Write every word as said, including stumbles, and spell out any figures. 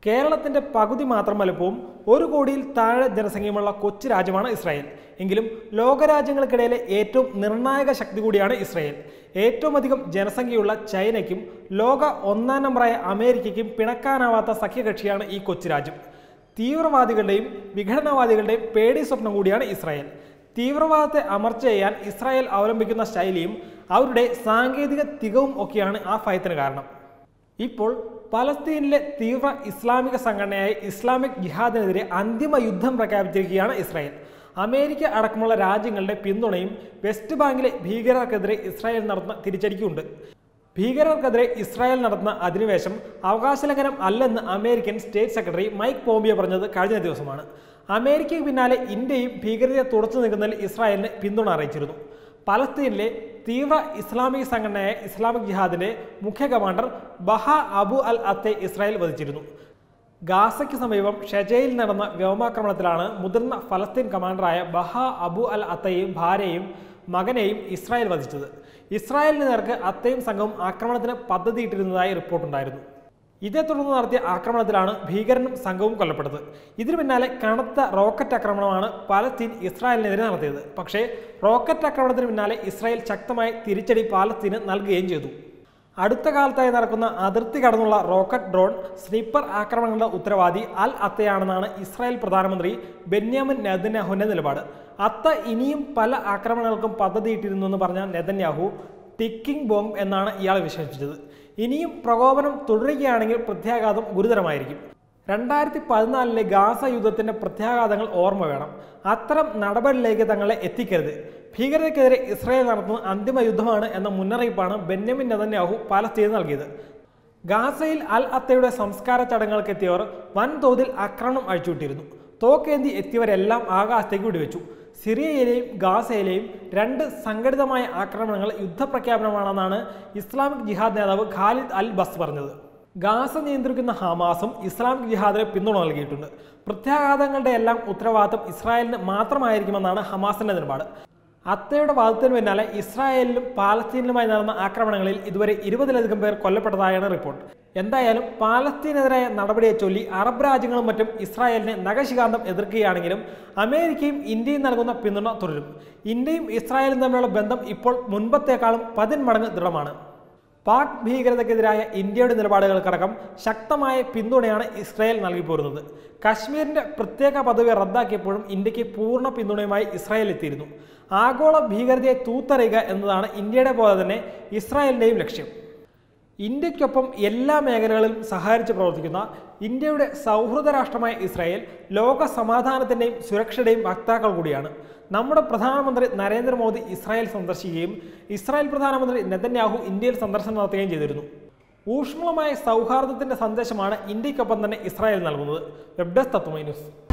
കേരളത്തിൻ്റെ പകുതി മാത്രം വലുപ്പവും ഒരു കോടിയിൽ താഴെ ജനസംഖ്യയുമുള്ള കൊച്ചു രാജ്യമാണ് ഇസ്രായേൽ. എങ്കിലും ലോകരാജ്യങ്ങൾക്കിടയിലെ ഏറ്റവും നിർണായക ശക്തി കൂടിയാണ് ഇസ്രായേൽ. ഏറ്റവും അധികം ജനസംഖ്യയുള്ള ചൈനയ്ക്കും ലോക ഒന്നാം നമ്പറായ അമേരിക്കയ്ക്കും പിണക്കാനാവാത്ത സഖ്യകക്ഷിയാണ് ഈ കൊച്ചു രാജ്യം. തീവ്രവാദികളുടെയും വിഘടനവാദികളുടെയും പേടി സ്വപ്നം കൂടിയാണ് ഇസ്രായേൽ. തീവ്രവാദത്തെ അമർച്ച ചെയ്യാൻ ഇസ്രായേൽ അവലംബിക്കുന്ന ശൈലിയും അവരുടെ സാങ്കേതിക തികവും ഒക്കെയാണ് ആ ഭയത്തിന് കാരണം. ഇപ്പോൾ പലസ്തീനിലെ തീവ്ര ഇസ്ലാമിക സംഘടനയായ ഇസ്ലാമിക് ജിഹാദിനെതിരെ അന്തിമ യുദ്ധം പ്രഖ്യാപിച്ചിരിക്കുകയാണ് ഇസ്രായേൽ. അമേരിക്ക അടക്കമുള്ള രാജ്യങ്ങളുടെ പിന്തുണയും വെസ്റ്റ് ബാങ്കിലെ ഭീകരർക്കെതിരെ ഇസ്രായേൽ നടത്തുന്ന തിരിച്ചടിക്കുണ്ട്. ഭീകരർക്കെതിരെ ഇസ്രായേൽ നടത്തുന്ന അധിനിവേശം അവകാശലംഘനം അല്ലെന്ന് American state secretary Mike Pompeo പറഞ്ഞത് കഴിഞ്ഞ ദിവസമാണ്. അമേരിക്കയ്ക്ക് പിന്നാലെ ഇന്ത്യയും ഭീകരതയെ തുടച്ചു നീക്കുന്നതിൽ ഇസ്രായേലിന് പിന്തുണ അറിയിച്ചിരുന്നു. പലസ്തീനിലെ തീവ്ര ഇസ്ലാമിക സംഘടനയായ ഇസ്ലാമിക് ജിഹാദിന്റെ മുഖ്യ commander Baha Abu al Atta Israel വധിച്ചിരുന്നു. ഗാസയ്ക്ക് സമീപം ഷെജയിൽ നടന്ന വ്യോമാക്രമണത്തിലാണ് മുതിർന്ന ഫലസ്തീൻ കമാൻഡറായ ബഹ അബു അൽ അത്തയെയും ഭാര്യയും മകനെയും ഇസ്രായേൽ വധിച്ചത്. ഇസ്രായേലിന് നേർക്ക് അത്തയും സംഘവും ആക്രമണത്തിന് പദ്ധതിയിട്ടിരുന്നതായി റിപ്പോർട്ടുണ്ടായിരുന്നു. ഇതേ തുടർന്ന് നടത്തിയ ആക്രമണത്തിലാണ് ഭീകരനും സംഘവും കൊല്ലപ്പെട്ടത്. ഇതിനു പിന്നാലെ കനത്ത റോക്കറ്റ് ആക്രമണമാണ് പലസ്തീൻ ഇസ്രായേലിനെതിരെ നടത്തിയത്. പക്ഷേ റോക്കറ്റ് ആക്രമണത്തിന് പിന്നാലെ ഇസ്രായേൽ ശക്തമായി തിരിച്ചടി പാലസ്തീന് നൽകുകയും ചെയ്തു. അടുത്ത കാലത്തായി നടക്കുന്ന അതിർത്തി കടന്നുള്ള റോക്കറ്റ് ഡ്രോൺ സ്നിപ്പർ ആക്രമണങ്ങളുടെ ഉത്തരവാദി അൽ അത്തയാണെന്നാണ് ഇസ്രായേൽ പ്രധാനമന്ത്രി ബെന്യാമിൻ നെതന്യാഹുവിന്റെ നിലപാട്. അത്ത ഇനിയും പല ആക്രമണങ്ങൾക്കും പദ്ധതിയിട്ടിരുന്നു എന്ന് പറഞ്ഞ നെതന്യാഹു ടിക്കിംഗ് ബോംബ് എന്നാണ് ഇയാൾ വിശേഷിപ്പിച്ചത്. ഇനിയും പ്രകോപനം തുടരുകയാണെങ്കിൽ പ്രത്യാഘാതം ഗുരുതരമായിരിക്കും. രണ്ടായിരത്തി പതിനാലിലെ ഗാസ യുദ്ധത്തിന്റെ പ്രത്യാഘാതങ്ങൾ ഓർമ്മ വേണം. അത്തരം നടപടിയിലേക്ക് തങ്ങളെ എത്തിക്കരുത്. ഭീകരതയ്ക്കെതിരെ ഇസ്രായേൽ നടത്തുന്ന അന്തിമ യുദ്ധമാണ് എന്ന മുന്നറിയിപ്പാണ് ബെന്യാമിൻ നെതന്യാഹു പാലസ്തീന് നൽകിയത്. ഗാസയിൽ അൽ അത്തയുടെ സംസ്കാര ചടങ്ങുകൾക്ക് എത്തിയവർ വൻതോതിൽ ആക്രമണം അഴിച്ചുവിട്ടിരുന്നു. തോക്കേന്തി എത്തിയവരെല്ലാം ആകാശത്തേക്ക് വെടിവെച്ചു. സിറിയയിലെയും ഗാസയിലെയും രണ്ട് സംഘടിതമായ ആക്രമണങ്ങൾ യുദ്ധപ്രഖ്യാപനമാണെന്നാണ് ഇസ്ലാമിക് ജിഹാദ് നേതാവ് ഖാലിദ് അൽ ബസ് പറഞ്ഞത്. ഗാസ നിയന്ത്രിക്കുന്ന ഹമാസും ഇസ്ലാമിക് ജിഹാദിന് പിന്തുണ നൽകിയിട്ടുണ്ട്. പ്രത്യാഘാതങ്ങളുടെ എല്ലാം ഉത്തരവാദിത്തം ഇസ്രായേലിന് മാത്രമായിരിക്കുമെന്നാണ് ഹമാസിന്റെ നിലപാട്. അത്തയുടെ വാദത്തിന് പിന്നാലെ ഇസ്രായേലിലും പാലസ്തീനിലുമായി നടന്ന ആക്രമണങ്ങളിൽ ഇതുവരെ ഇരുപതിലധികം പേർ കൊല്ലപ്പെട്ടതായാണ് റിപ്പോർട്ട്. എന്തായാലും പാലസ്തീനെതിരായ നടപടിയെ ചൊല്ലി അറബ് രാജ്യങ്ങളും മറ്റും ഇസ്രായേലിനെ നഖശികാന്തം എതിർക്കുകയാണെങ്കിലും അമേരിക്കയും ഇന്ത്യയും നൽകുന്ന പിന്തുണ തുടരും. ഇന്ത്യയും ഇസ്രായേലും തമ്മിലുള്ള ബന്ധം ഇപ്പോൾ മുൻപത്തേക്കാളും പതിന്മടങ്ങ് ദൃഢമാണ്. പാക് ഭീകരതയ്ക്കെതിരായ ഇന്ത്യയുടെ നിലപാടുകൾക്കടക്കം ശക്തമായ പിന്തുണയാണ് ഇസ്രായേൽ നൽകിപ്പോരുന്നത്. കശ്മീരിന്റെ പ്രത്യേക പദവി റദ്ദാക്കിയപ്പോഴും ഇന്ത്യക്ക് പൂർണ്ണ പിന്തുണയുമായി ഇസ്രായേൽ എത്തിയിരുന്നു. ആഗോള ഭീകരതയെ തൂത്തറിയുക എന്നതാണ് ഇന്ത്യയുടെ പോലെ തന്നെ ഇസ്രായേലിന്റെയും ലക്ഷ്യം. ഇന്ത്യക്കൊപ്പം എല്ലാ മേഖലകളിലും സഹകരിച്ച് പ്രവർത്തിക്കുന്ന ഇന്ത്യയുടെ സൗഹൃദ രാഷ്ട്രമായ ഇസ്രായേൽ ലോക സമാധാനത്തിൻ്റെയും സുരക്ഷയുടെയും വക്താക്കൾ കൂടിയാണ്. നമ്മുടെ പ്രധാനമന്ത്രി നരേന്ദ്രമോദി ഇസ്രായേൽ സന്ദർശിക്കുകയും ഇസ്രായേൽ പ്രധാനമന്ത്രി നെതന്യാഹു ഇന്ത്യയിൽ സന്ദർശനം നടത്തുകയും ചെയ്തിരുന്നു. ഊഷ്മളമായ സൗഹാർദ്ദത്തിന്റെ സന്ദേശമാണ് ഇന്ത്യക്കൊപ്പം തന്നെ ഇസ്രായേൽ നൽകുന്നത്. Web desk Tatwamayi news.